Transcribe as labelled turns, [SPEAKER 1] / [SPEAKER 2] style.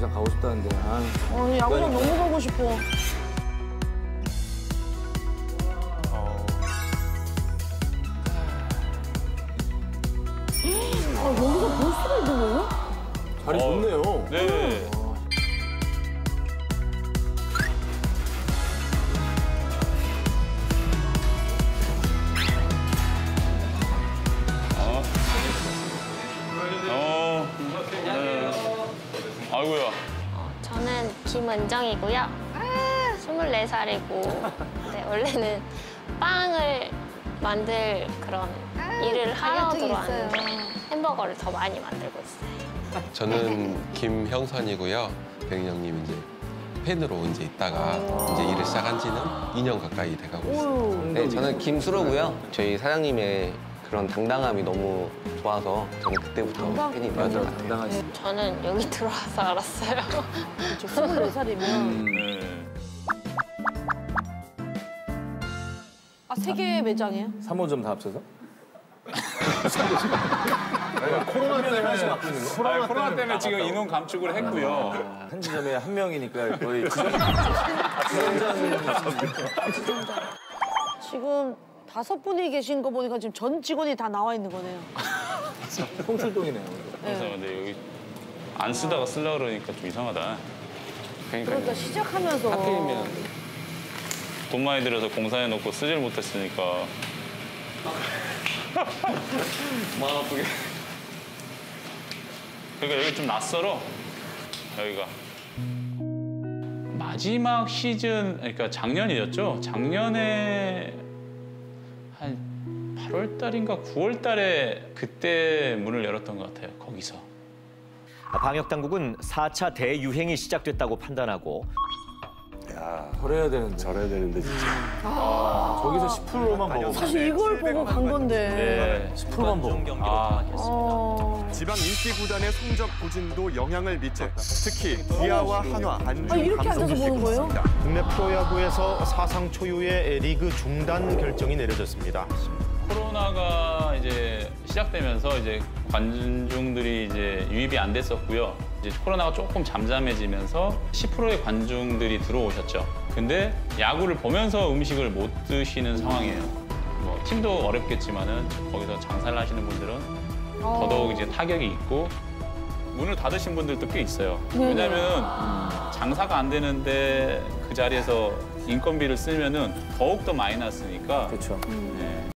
[SPEAKER 1] 야구장 가고 싶다는데.
[SPEAKER 2] 야구장 너무 가고 싶어. 여기서 볼 수가 있는 거예요?
[SPEAKER 1] 자리 좋네요.
[SPEAKER 3] 네. 아이고야.
[SPEAKER 4] 저는 김은정이고요. 24살이고 원래는 빵을 만들 그런 일을 하러 들어왔는데 햄버거를 더 많이 만들고 있어요.
[SPEAKER 5] 저는 김형선이고요. 백인 형님 이제 팬으로 이제 있다가 이제 일을 시작한 지는 2년 가까이 돼가고 있습니다.
[SPEAKER 6] 네, 저는 김수로고요. 저희 사장님의 그런 당당함이 너무 좋아서 저는 그때부터 팬이 되었던 것 같아요.
[SPEAKER 1] 당당하시.
[SPEAKER 4] 저는 여기 들어와서 알았어요.
[SPEAKER 2] 24살이면.
[SPEAKER 3] 네.
[SPEAKER 2] 세 개 매장이에요?
[SPEAKER 1] 3호점 다 합쳐서? 코로나 때문에
[SPEAKER 3] 코로나 때문에 지금 인원 감축을 했고요.
[SPEAKER 1] 한 지점에 한 명이니까 거의 지점
[SPEAKER 2] 지금 5분이 계신 거 보니까 지금 전 직원이 다 나와 있는 거네요.
[SPEAKER 1] 통출동이네요.
[SPEAKER 3] 그래서 근데 여기 안 쓰다가 쓰려고 그러니까 좀 이상하다.
[SPEAKER 2] 그러니까 시작하면서
[SPEAKER 6] 하필이면
[SPEAKER 3] 돈 많이 들여서 공사해놓고 쓰질 못했으니까.
[SPEAKER 6] 마음 아프게.
[SPEAKER 3] 그러니까 여기 좀 낯설어, 여기가. 마지막 시즌, 그러니까 작년이었죠? 작년에 한 8월 달인가 9월 달에 그때 문을 열었던 것 같아요, 거기서.
[SPEAKER 7] 방역 당국은 4차 대유행이 시작됐다고 판단하고
[SPEAKER 1] 저래야 되는데.
[SPEAKER 5] 저래야 되는데 진짜.
[SPEAKER 1] 저기서 10%만 먹어.
[SPEAKER 2] 사실 이걸 보고 간 건데.
[SPEAKER 1] 10%만 먹어.
[SPEAKER 8] 지방 인기 구단의 성적 부진도 영향을 미쳐 특히 기아와 한화, 안주,
[SPEAKER 2] 이렇게 앉아서 보는 거예요?
[SPEAKER 9] 국내 프로야구에서 사상 초유의 리그 중단 결정이 내려졌습니다.
[SPEAKER 3] 코로나가 이제 시작되면서 이제 관중들이 이제 유입이 안 됐었고요. 이제 코로나가 조금 잠잠해지면서 10%의 관중들이 들어오셨죠. 근데 야구를 보면서 음식을 못 드시는 상황이에요. 뭐 팀도 어렵겠지만은 거기서 장사를 하시는 분들은 더더욱 이제 타격이 있고 문을 닫으신 분들도 꽤 있어요. 왜냐면 장사가 안 되는데 그 자리에서 인건비를 쓰면은 더욱 더 마이너스니까.
[SPEAKER 1] 그렇죠.
[SPEAKER 3] 네.